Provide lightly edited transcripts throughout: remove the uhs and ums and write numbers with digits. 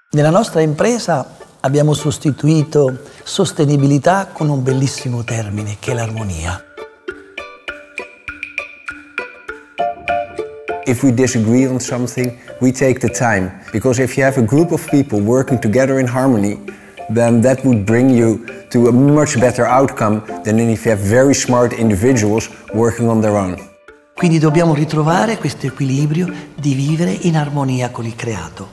Nella nostra impresa abbiamo sostituito sostenibilità con un bellissimo termine che è l'armonia. If we disagree on something, we take the time. Because if you have a group of people working together in harmony, then that would bring you to a much better outcome than if you have very smart individuals working on their own. Quindi dobbiamo ritrovare questo equilibrio di vivere in armonia con il creato.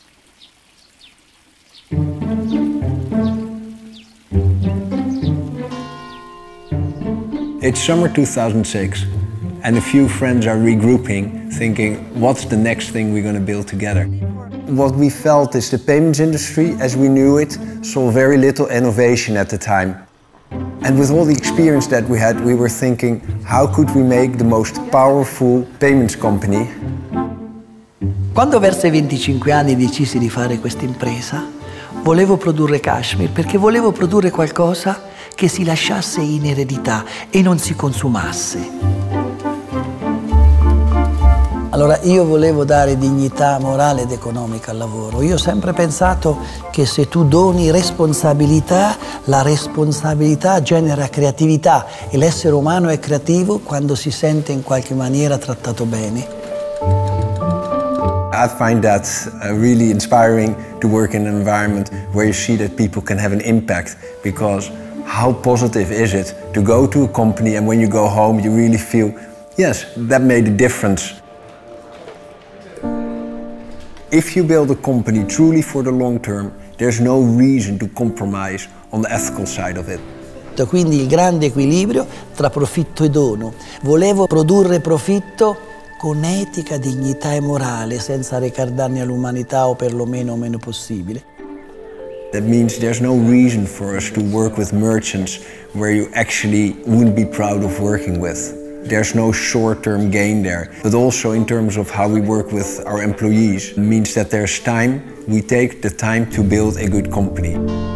It's summer 2006 and a few friends are regrouping, thinking, what's the next thing we're going to build together? What we felt is the payments industry, as we knew it, saw very little innovation at the time. And with all the experience that we had, we were thinking, how could we make the most powerful payments company? Quando verso i 25 anni decisi di fare questa impresa, volevo produrre cashmere perché volevo produrre qualcosa che si lasciasse in eredità e non si consumasse. Allora io volevo dare dignità morale ed economica al lavoro. Io ho sempre pensato che se tu doni responsabilità, la responsabilità genera creatività e l'essere umano è creativo quando si sente in qualche maniera trattato bene. I find that really inspiring to work in an environment where you see that people can have an impact, because how positive is it to go to a company and when you go home you really feel, yes, that made a difference. If you build a company truly for the long term, there's no reason to compromise on the ethical side of it. Quindi il grande equilibrio tra profitto e dono. Volevo produrre profitto con etica, dignità e morale, senza recar danni all'umanità o perlomeno meno possibile. That means there's no reason for us to work with merchants where you actually wouldn't be proud of working with. There's no short-term gain there, but also in terms of how we work with our employees. It means that there's time, we take the time to build a good company.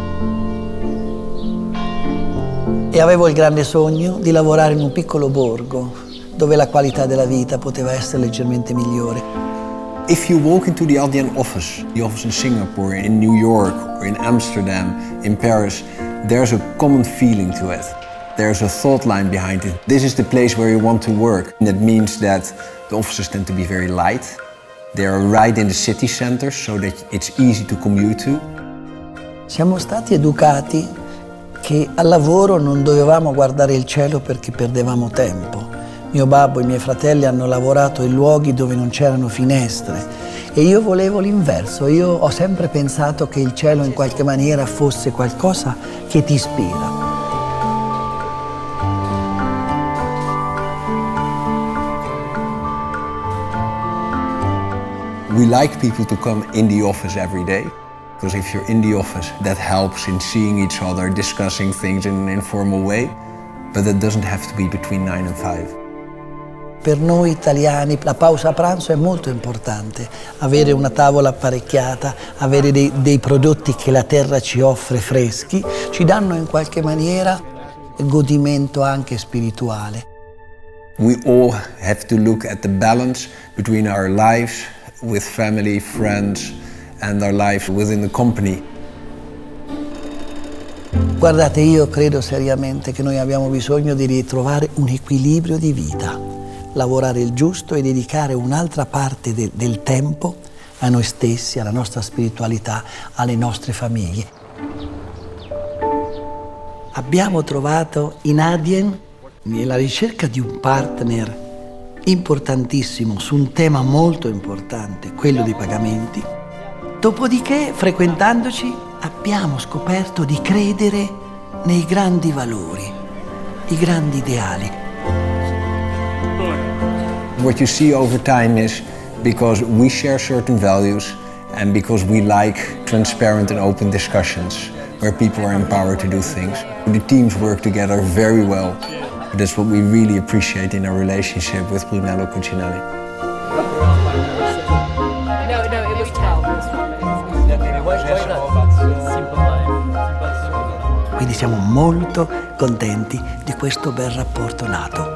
E avevo il grande sogno di lavorare in un piccolo borgo, dove la qualità della vita poteva essere leggermente migliore. If you walk into the Adyen office, the office in Singapore, in New York, or in Amsterdam, in Paris, there's a common feeling to it. There's a thought line behind it. This is the place where you want to work. And that means that the offices tend to be very light. They are right in the city center, so that it's easy to commute to. Siamo stati educati che al lavoro non dovevamo guardare il cielo perché perdevamo tempo. Mio babbo e i miei fratelli hanno lavorato in luoghi dove non c'erano finestre e io volevo l'inverso. Io ho sempre pensato che il cielo in qualche maniera fosse qualcosa che ti ispira. We like people to come in the office every day, because if you're in the office, that helps in seeing each other, discussing things in an informal way, but that doesn't have to be between 9 and 5. Per noi italiani la pausa pranzo è molto importante, avere una tavola apparecchiata, avere dei prodotti che la terra ci offre freschi, ci danno in qualche maniera godimento anche spirituale. We all have to look at the balance between our lives with family, friends, and our life within the company. Guardate, io credo seriamente che noi abbiamo bisogno di ritrovare un equilibrio di vita, lavorare il giusto e dedicare un'altra parte del tempo a noi stessi, alla nostra spiritualità, alle nostre famiglie. Abbiamo trovato in Adyen, nella ricerca di un partner importantissimo su un tema molto importante, quello dei pagamenti. Dopodiché, frequentandoci, abbiamo scoperto di credere nei grandi valori, i grandi ideali. What you see over time is because we share certain values and because we like transparent and open discussions where people are empowered to do things. The teams work together very well. That's what we really appreciate in our relationship with Brunello Cucinelli. No, it was 12. Quindi siamo molto contenti di questo bel rapporto nato.